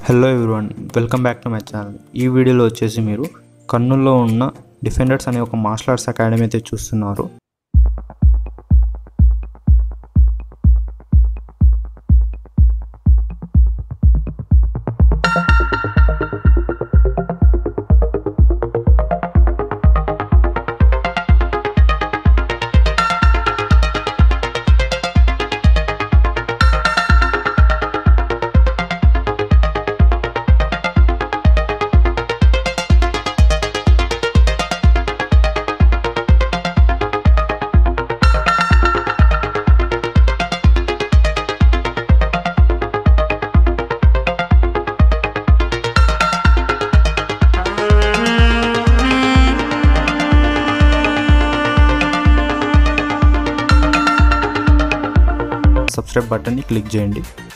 Hello everyone, welcome back to my channel. ఈ వీడియోలో వచ్చేసి మీరు కర్నూలులో ఉన్న డిఫెండర్స్ అనే ఒక మార్షల్ ఆర్ట్స్ అకాడమీ అయితే చూస్తున్నారు. సబ్స్క్రైబ్ బటన్ని క్లిక్ చేయండి.